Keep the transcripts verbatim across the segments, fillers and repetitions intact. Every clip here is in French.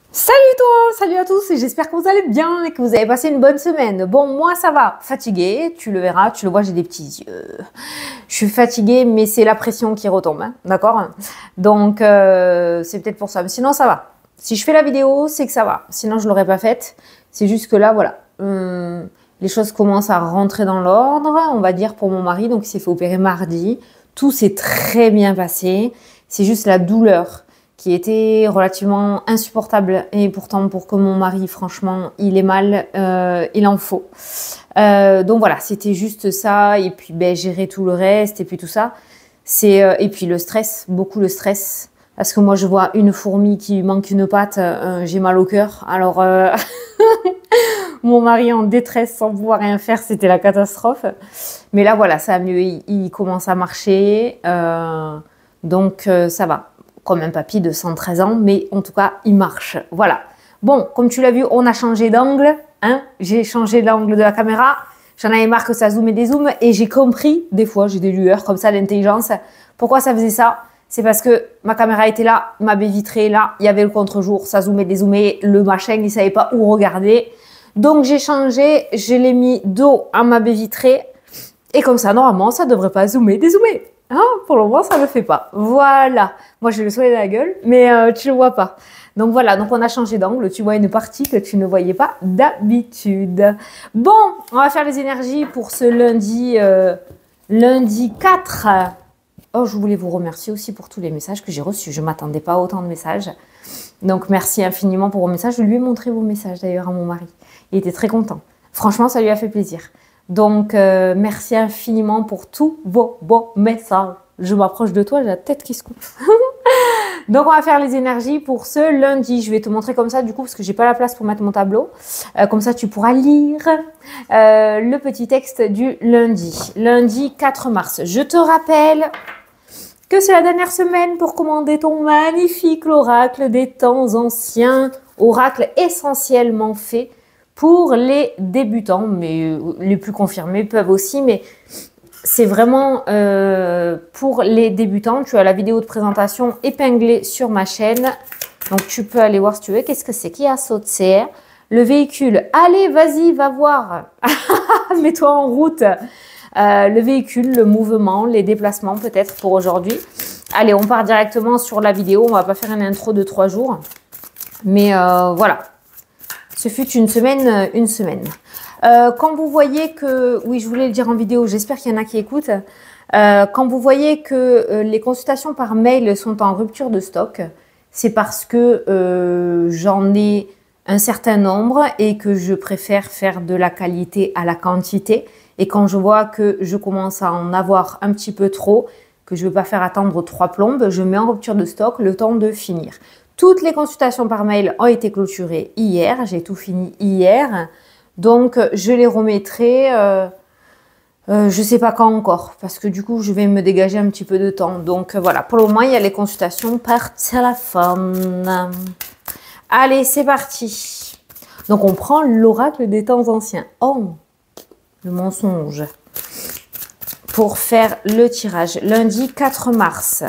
Salut toi, salut à tous et j'espère que vous allez bien et que vous avez passé une bonne semaine. Bon, moi ça va, fatiguée, tu le verras, tu le vois, j'ai des petits yeux. Je suis fatiguée, mais c'est la pression qui retombe, hein, d'accord? Donc euh, c'est peut-être pour ça, mais sinon ça va. Si je fais la vidéo, c'est que ça va. Sinon je l'aurais pas faite. C'est juste que là, voilà, hum, les choses commencent à rentrer dans l'ordre, on va dire pour mon mari. Donc il s'est fait opérer mardi. Tout s'est très bien passé. C'est juste la douleur qui était relativement insupportable. Et pourtant, pour que mon mari, franchement, il est mal, euh, il en faut. Euh, donc voilà, c'était juste ça. Et puis, ben, gérer tout le reste et puis tout ça. C'est euh, et puis le stress, beaucoup le stress. Parce que moi, je vois une fourmi qui manque une patte, euh, j'ai mal au cœur. Alors, euh, mon mari en détresse sans pouvoir rien faire, c'était la catastrophe. Mais là, voilà, ça a mieux. Il, il commence à marcher. Euh, donc, euh, ça va. Comme un papy de cent treize ans, mais en tout cas, il marche. Voilà. Bon, comme tu l'as vu, on a changé d'angle. Hein, j'ai changé l'angle de la caméra. J'en avais marre que ça zoome et dézoome. Et j'ai compris, des fois, j'ai des lueurs comme ça d'intelligence. Pourquoi ça faisait ça? C'est parce que ma caméra était là, ma baie vitrée là, il y avait le contre-jour, ça zoomait, dézoomait, le machin, il ne savait pas où regarder. Donc j'ai changé, je l'ai mis dos à ma baie vitrée. Et comme ça, normalement, ça ne devrait pas zoomer, dézoomer. Hein, pour le moment, ça ne le fait pas. Voilà. Moi, j'ai le soleil à la gueule, mais euh, tu ne le vois pas. Donc voilà, donc on a changé d'angle. Tu vois une partie que tu ne voyais pas d'habitude. Bon, on va faire les énergies pour ce lundi, euh, lundi quatre. Oh, je voulais vous remercier aussi pour tous les messages que j'ai reçus. Je ne m'attendais pas à autant de messages. Donc merci infiniment pour vos messages. Je lui ai montré vos messages d'ailleurs à mon mari. Il était très content. Franchement, ça lui a fait plaisir. Donc, euh, merci infiniment pour tous vos beaux messages. Je m'approche de toi, j'ai la tête qui se coupe. Donc, on va faire les énergies pour ce lundi. Je vais te montrer comme ça, du coup, parce que j'ai pas la place pour mettre mon tableau. Euh, comme ça, tu pourras lire euh, le petit texte du lundi. Lundi quatre mars. Je te rappelle que c'est la dernière semaine pour commander ton magnifique oracle des temps anciens. Oracle essentiellement fait pour les débutants, mais les plus confirmés peuvent aussi, mais c'est vraiment euh, pour les débutants. Tu as la vidéo de présentation épinglée sur ma chaîne, donc tu peux aller voir si tu veux. Qu'est-ce que c'est qui a sauté? Le véhicule, allez, vas-y, va voir, mets-toi en route. Euh, le véhicule, le mouvement, les déplacements peut-être pour aujourd'hui. Allez, on part directement sur la vidéo, on va pas faire une intro de trois jours, mais euh, voilà. Ce fut une semaine, une semaine. Euh, quand vous voyez que, oui, je voulais le dire en vidéo, j'espère qu'il y en a qui écoutent. Euh, quand vous voyez que euh, les consultations par mail sont en rupture de stock, c'est parce que euh, j'en ai un certain nombre et que je préfère faire de la qualité à la quantité. Et quand je vois que je commence à en avoir un petit peu trop, que je ne veux pas faire attendre trois plombes, je mets en rupture de stock le temps de finir. Toutes les consultations par mail ont été clôturées hier. J'ai tout fini hier. Donc, je les remettrai, euh, euh, je ne sais pas quand encore. Parce que du coup, je vais me dégager un petit peu de temps. Donc, voilà. Pour le moment, il y a les consultations par téléphone. Allez, c'est parti. Donc, on prend l'oracle des temps anciens. Oh, le mensonge. Pour faire le tirage. Lundi quatre mars.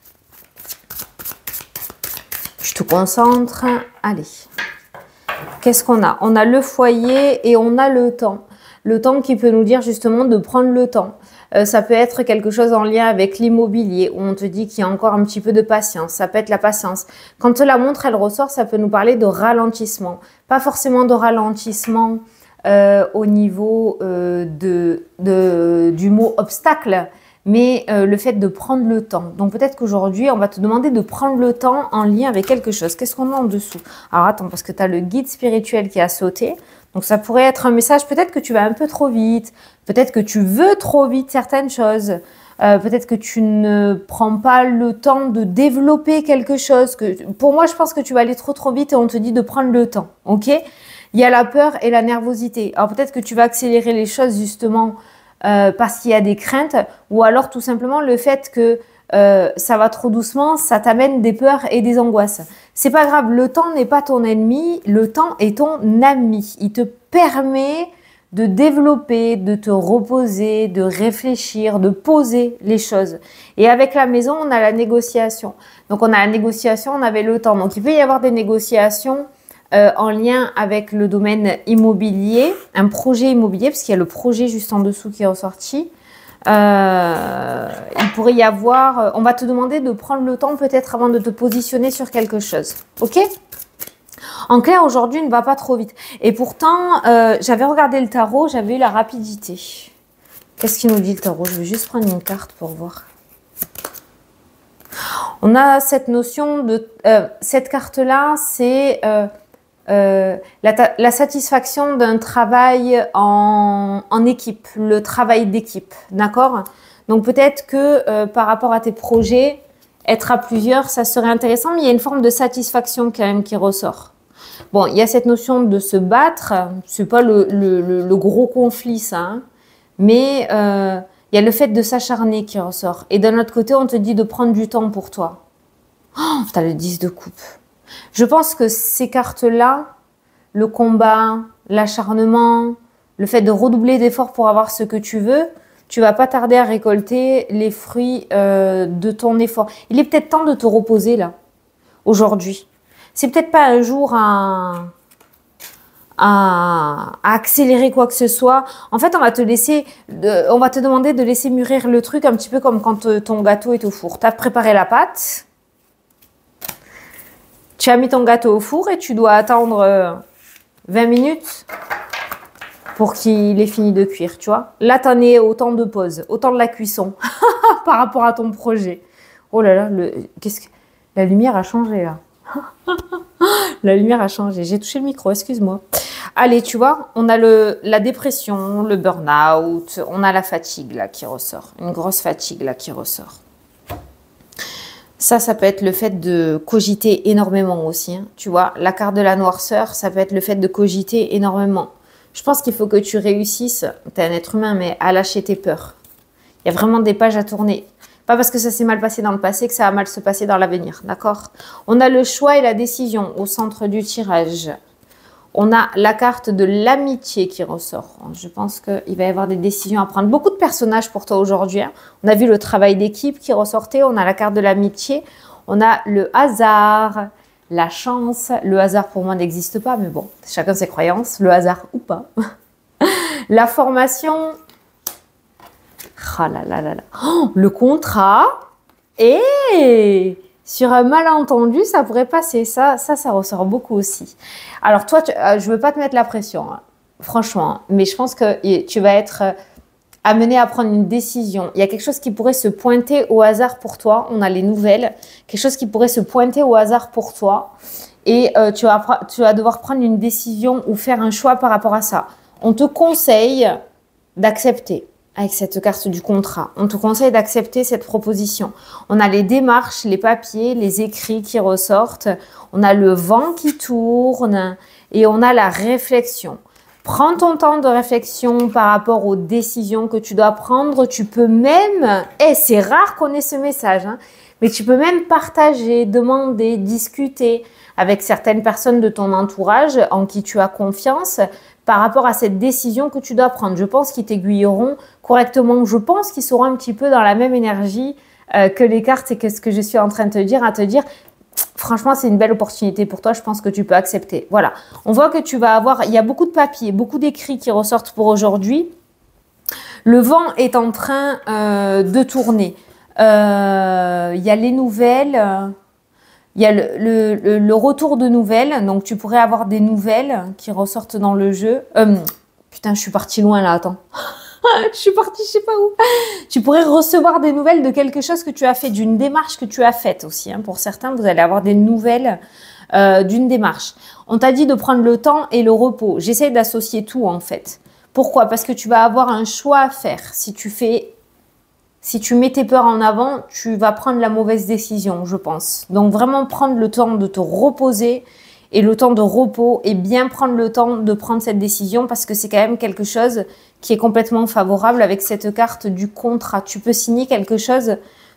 Je te concentre. Allez. Qu'est-ce qu'on a? On a le foyer et on a le temps. Le temps qui peut nous dire justement de prendre le temps. Euh, ça peut être quelque chose en lien avec l'immobilier où on te dit qu'il y a encore un petit peu de patience. Ça peut être la patience. Quand la montre, elle ressort, ça peut nous parler de ralentissement. Pas forcément de ralentissement euh, au niveau euh, de, de, du mot obstacle, mais euh, le fait de prendre le temps. Donc peut-être qu'aujourd'hui, on va te demander de prendre le temps en lien avec quelque chose. Qu'est-ce qu'on a en dessous? Alors attends, parce que tu as le guide spirituel qui a sauté. Donc ça pourrait être un message, peut-être que tu vas un peu trop vite, peut-être que tu veux trop vite certaines choses, euh, peut-être que tu ne prends pas le temps de développer quelque chose. Que, pour moi, je pense que tu vas aller trop trop vite et on te dit de prendre le temps, ok? Il y a la peur et la nervosité. Alors peut-être que tu vas accélérer les choses justement Euh, parce qu'il y a des craintes, ou alors tout simplement le fait que euh, ça va trop doucement, ça t'amène des peurs et des angoisses. C'est pas grave, le temps n'est pas ton ennemi, le temps est ton ami. Il te permet de développer, de te reposer, de réfléchir, de poser les choses. Et avec la maison, on a la négociation. Donc, on a la négociation, on avait le temps. Donc, il peut y avoir des négociations euh, en lien avec le domaine immobilier, un projet immobilier, parce qu'il y a le projet juste en dessous qui est ressorti. Euh, il pourrait y avoir... On va te demander de prendre le temps peut-être avant de te positionner sur quelque chose. Ok ? En clair, aujourd'hui, ne va pas trop vite. Et pourtant, euh, j'avais regardé le tarot, j'avais eu la rapidité. Qu'est-ce qu'il nous dit le tarot? Je vais juste prendre une carte pour voir. On a cette notion de... Euh, cette carte-là, c'est euh, euh, la, la satisfaction d'un travail en, en équipe, le travail d'équipe, d'accord? Donc peut-être que euh, par rapport à tes projets, être à plusieurs, ça serait intéressant, mais il y a une forme de satisfaction quand même qui ressort. Bon, il y a cette notion de se battre, c'est pas le, le, le, le gros conflit ça, hein, mais euh, il y a le fait de s'acharner qui ressort. Et d'un autre côté, on te dit de prendre du temps pour toi. Oh, tu as le dix de coupe. Je pense que ces cartes-là, le combat, l'acharnement, le fait de redoubler d'efforts pour avoir ce que tu veux, tu vas pas tarder à récolter les fruits euh, de ton effort. Il est peut-être temps de te reposer là, aujourd'hui. C'est peut-être pas un jour à, à, à accélérer quoi que ce soit. En fait, on va te laisser, de, on va te demander de laisser mûrir le truc un petit peu comme quand ton gâteau est au four. Tu as préparé la pâte, tu as mis ton gâteau au four et tu dois attendre vingt minutes pour qu'il ait fini de cuire, tu vois. Là, tu en es au temps de pause, au temps de la cuisson par rapport à ton projet. Oh là là, le, qu'est-ce que, la lumière a changé là. La lumière a changé. J'ai touché le micro, excuse-moi. Allez, tu vois, on a le, la dépression, le burn-out, on a la fatigue là qui ressort. Une grosse fatigue là qui ressort. Ça, ça peut être le fait de cogiter énormément aussi. Hein. Tu vois, la carte de la noirceur, ça peut être le fait de cogiter énormément. Je pense qu'il faut que tu réussisses, tu es un être humain, mais à lâcher tes peurs. Il y a vraiment des pages à tourner. Pas parce que ça s'est mal passé dans le passé que ça va mal se passer dans l'avenir, d'accord? On a le choix et la décision au centre du tirage. On a la carte de l'amitié qui ressort. Je pense qu'il va y avoir des décisions à prendre. Beaucoup de personnages pour toi aujourd'hui. Hein. On a vu le travail d'équipe qui ressortait. On a la carte de l'amitié. On a le hasard, la chance. Le hasard pour moi n'existe pas, mais bon, chacun ses croyances. Le hasard ou pas. La formation... Oh là là là là. Oh, le contrat et sur un malentendu, ça pourrait passer. Ça, ça, ça ressort beaucoup aussi. Alors toi, tu, euh, je veux pas te mettre la pression, hein, franchement, mais je pense que tu vas être amené à prendre une décision. Il y a quelque chose qui pourrait se pointer au hasard pour toi. On a les nouvelles. Quelque chose qui pourrait se pointer au hasard pour toi. Et euh, tu, vas, tu vas devoir prendre une décision ou faire un choix par rapport à ça. On te conseille d'accepter. Avec cette carte du contrat, on te conseille d'accepter cette proposition. On a les démarches, les papiers, les écrits qui ressortent. On a le vent qui tourne et on a la réflexion. Prends ton temps de réflexion par rapport aux décisions que tu dois prendre. Tu peux même, et c'est rare qu'on ait ce message, hein, mais tu peux même partager, demander, discuter avec certaines personnes de ton entourage en qui tu as confiance par rapport à cette décision que tu dois prendre. Je pense qu'ils t'aiguilleront correctement. Je pense qu'ils seront un petit peu dans la même énergie euh, que les cartes et que ce que je suis en train de te dire, à te dire, franchement, c'est une belle opportunité pour toi. Je pense que tu peux accepter. Voilà. On voit que tu vas avoir, il y a beaucoup de papiers, beaucoup d'écrits qui ressortent pour aujourd'hui. Le vent est en train euh, de tourner. Euh, il y a les nouvelles... Euh, Il y a le, le, le, le retour de nouvelles, donc tu pourrais avoir des nouvelles qui ressortent dans le jeu. Euh, putain, je suis partie loin là, attends. Je suis partie, je sais pas où. Tu pourrais recevoir des nouvelles de quelque chose que tu as fait, d'une démarche que tu as faite aussi. Hein. Pour certains, vous allez avoir des nouvelles euh, d'une démarche. On t'a dit de prendre le temps et le repos. J'essaie d'associer tout en fait. Pourquoi? Parce que tu vas avoir un choix à faire. Si tu fais... Si tu mets tes peurs en avant, tu vas prendre la mauvaise décision, je pense. Donc, vraiment prendre le temps de te reposer et le temps de repos et bien prendre le temps de prendre cette décision parce que c'est quand même quelque chose qui est complètement favorable avec cette carte du contrat. Tu peux signer quelque chose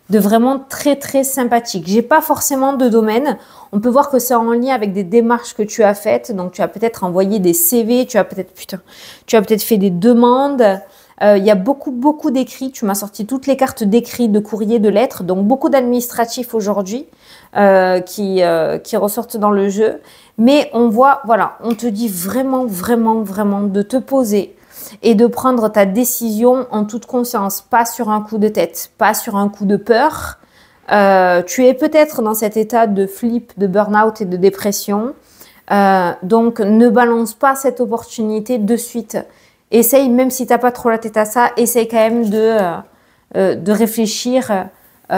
de vraiment très très sympathique. J'ai pas forcément de domaine. On peut voir que c'est en lien avec des démarches que tu as faites. Donc tu as peut-être envoyé des C V, tu as peut-être putain, tu as peut-être fait des demandes. Euh, il y a beaucoup beaucoup d'écrits. Tu m'as sorti toutes les cartes d'écrits, de courriers, de lettres. Donc beaucoup d'administratifs aujourd'hui euh, qui euh, qui ressortent dans le jeu. Mais on voit, voilà, on te dit vraiment vraiment vraiment de te poser et de prendre ta décision en toute conscience, pas sur un coup de tête, pas sur un coup de peur. Euh, tu es peut-être dans cet état de flip, de burn-out et de dépression. Euh, donc, ne balance pas cette opportunité de suite. Essaye, même si tu n'as pas trop la tête à ça, essaye quand même de, euh, de réfléchir euh,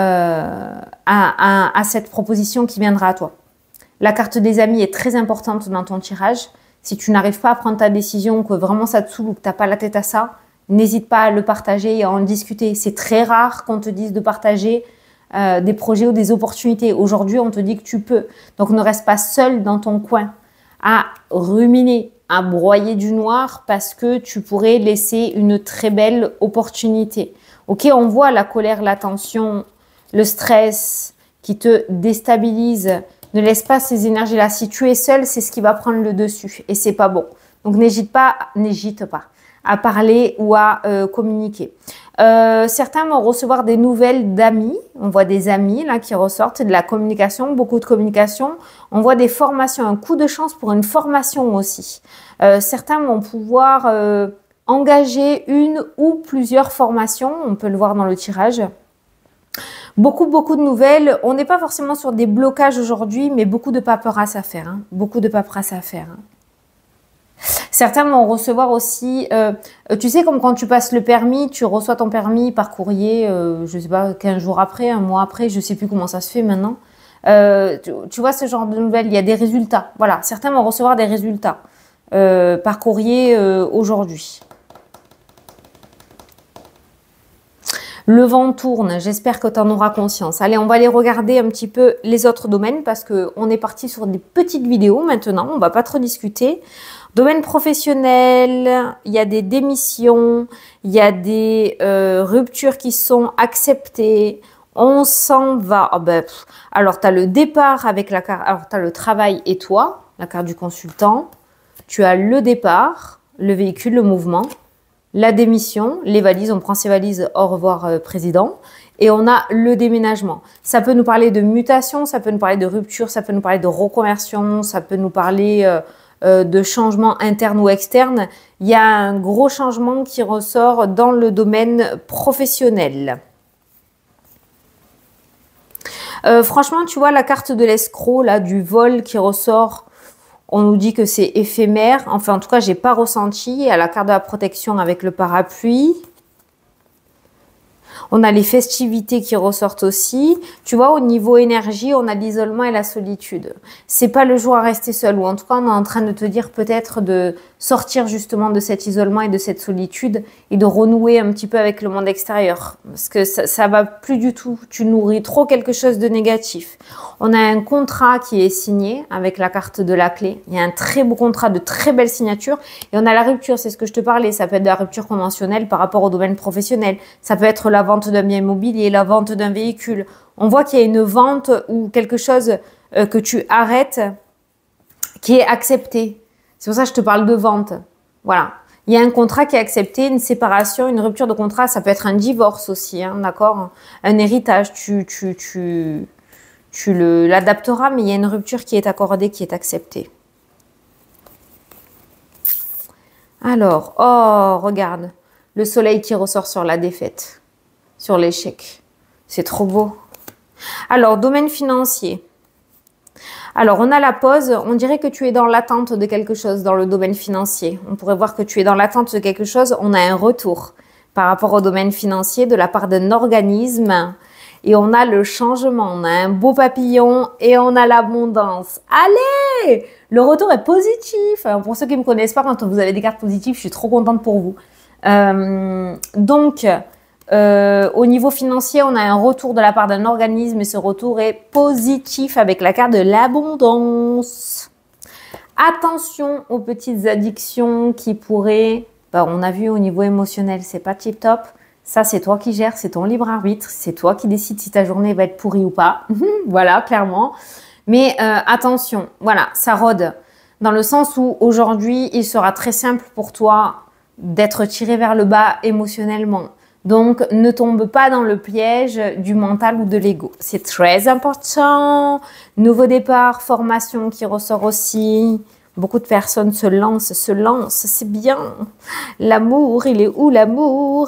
à, à, à cette proposition qui viendra à toi. La carte des amis est très importante dans ton tirage. Si tu n'arrives pas à prendre ta décision, que vraiment ça te saoule ou que tu n'as pas la tête à ça, n'hésite pas à le partager et à en discuter. C'est très rare qu'on te dise de partager euh, des projets ou des opportunités. Aujourd'hui, on te dit que tu peux. Donc, ne reste pas seul dans ton coin à ruminer, à broyer du noir parce que tu pourrais laisser une très belle opportunité. Ok, on voit la colère, la tension, le stress qui te déstabilise. Ne laisse pas ces énergies-là. Si tu es seul, c'est ce qui va prendre le dessus et c'est pas bon. Donc n'hésite pas, n'hésite pas à parler ou à euh, communiquer. Euh, certains vont recevoir des nouvelles d'amis. On voit des amis là qui ressortent, de la communication, beaucoup de communication. On voit des formations, un coup de chance pour une formation aussi. Euh, certains vont pouvoir euh, engager une ou plusieurs formations. On peut le voir dans le tirage. Beaucoup, beaucoup de nouvelles. On n'est pas forcément sur des blocages aujourd'hui, mais beaucoup de paperasse à faire. Hein. Beaucoup de paperasse à faire. Hein. Certains vont recevoir aussi, euh, tu sais, comme quand tu passes le permis, tu reçois ton permis par courrier, euh, je ne sais pas, quinze jours après, un mois après, je ne sais plus comment ça se fait maintenant. Euh, tu, tu vois ce genre de nouvelles, il y a des résultats. Voilà, certains vont recevoir des résultats euh, par courrier euh, aujourd'hui. Le vent tourne, j'espère que tu en auras conscience. Allez, on va aller regarder un petit peu les autres domaines parce qu'on est parti sur des petites vidéos maintenant, on ne va pas trop discuter. Domaine professionnel, il y a des démissions, il y a des euh, ruptures qui sont acceptées, on s'en va. Oh ben, alors, tu as le départ avec la carte, alors tu as le travail et toi, la carte du consultant, tu as le départ, le véhicule, le mouvement, la démission, les valises, on prend ses valises, au revoir euh, président. Et on a le déménagement. Ça peut nous parler de mutation, ça peut nous parler de rupture, ça peut nous parler de reconversion, ça peut nous parler euh, euh, de changement interne ou externe. Il y a un gros changement qui ressort dans le domaine professionnel. Euh, franchement, tu vois la carte de l'escroc, là, du vol qui ressort. On nous dit que c'est éphémère. Enfin, en tout cas, j'ai pas ressenti. À la carte de la protection avec le parapluie. On a les festivités qui ressortent aussi. Tu vois, au niveau énergie, on a l'isolement et la solitude. C'est pas le jour à rester seul. Ou en tout cas, on est en train de te dire peut-être de sortir justement de cet isolement et de cette solitude et de renouer un petit peu avec le monde extérieur. Parce que ça, ça va plus du tout. Tu nourris trop quelque chose de négatif. On a un contrat qui est signé avec la carte de la clé. Il y a un très beau contrat, de très belles signatures. Et on a la rupture, c'est ce que je te parlais. Ça peut être de la rupture conventionnelle par rapport au domaine professionnel. Ça peut être la vente d'un bien immobilier, la vente d'un véhicule. On voit qu'il y a une vente ou quelque chose euh, que tu arrêtes qui est accepté. C'est pour ça que je te parle de vente. Voilà. Il y a un contrat qui est accepté, une séparation, une rupture de contrat. Ça peut être un divorce aussi, hein, d'accord? Un héritage, tu, tu, tu, tu le, l'adapteras, mais il y a une rupture qui est accordée, qui est acceptée. Alors, oh, regarde. Le soleil qui ressort sur la défaite, sur l'échec. C'est trop beau. Alors, domaine financier. Alors, on a la pause. On dirait que tu es dans l'attente de quelque chose dans le domaine financier. On pourrait voir que tu es dans l'attente de quelque chose. On a un retour par rapport au domaine financier de la part d'un organisme. Et on a le changement. On a un beau papillon et on a l'abondance. Allez! Le retour est positif. Alors, pour ceux qui ne me connaissent pas, quand vous avez des cartes positives, je suis trop contente pour vous. Euh, donc, euh, au niveau financier, on a un retour de la part d'un organisme et ce retour est positif avec la carte de l'abondance. Attention aux petites addictions qui pourraient, bah, on a vu au niveau émotionnel, c'est pas tip top, Ça, c'est toi qui gères, c'est ton libre arbitre. C'est toi qui décides si ta journée va être pourrie ou pas. Voilà, clairement. Mais euh, attention, voilà, ça rôde. Dans le sens où aujourd'hui, il sera très simple pour toi d'être tiré vers le bas émotionnellement. Donc, ne tombe pas dans le piège du mental ou de l'ego. C'est très important. Nouveau départ, formation qui ressort aussi. Beaucoup de personnes se lancent, se lancent, c'est bien. L'amour, il est où l'amour?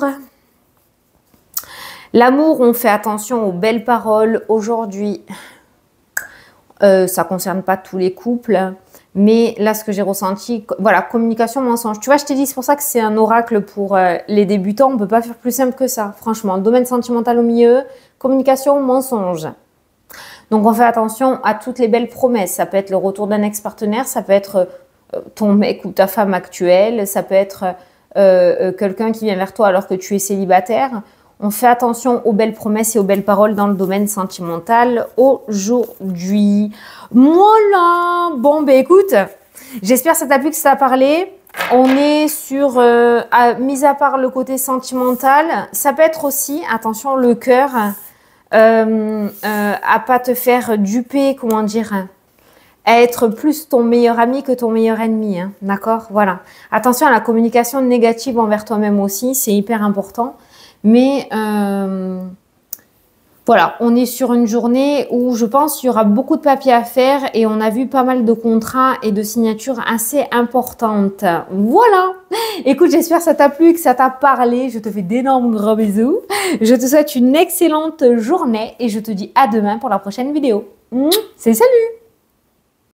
L'amour, on fait attention aux belles paroles. Aujourd'hui, euh, ça ne concerne pas tous les couples. Mais là, ce que j'ai ressenti, voilà, communication, mensonge. Tu vois, je t'ai dit, c'est pour ça que c'est un oracle pour euh, les débutants. On ne peut pas faire plus simple que ça, franchement. Domaine sentimental au milieu, communication, mensonge. Donc, on fait attention à toutes les belles promesses. Ça peut être le retour d'un ex-partenaire, ça peut être euh, ton mec ou ta femme actuelle, ça peut être euh, euh, quelqu'un qui vient vers toi alors que tu es célibataire. On fait attention aux belles promesses et aux belles paroles dans le domaine sentimental aujourd'hui. Voilà. Bon, ben écoute, j'espère que ça t'a plu, que ça t'a parlé. On est sur, euh, à, mis à part le côté sentimental, ça peut être aussi, attention, le cœur, euh, euh, à pas te faire duper, comment dire, à être plus ton meilleur ami que ton meilleur ennemi, hein, d'accord? Voilà. Attention à la communication négative envers toi-même aussi, c'est hyper important. Mais euh, voilà, on est sur une journée où je pense qu'il y aura beaucoup de papiers à faire et on a vu pas mal de contrats et de signatures assez importantes. Voilà. Écoute, j'espère que ça t'a plu, que ça t'a parlé. Je te fais d'énormes gros bisous. Je te souhaite une excellente journée et je te dis à demain pour la prochaine vidéo. C'est salut!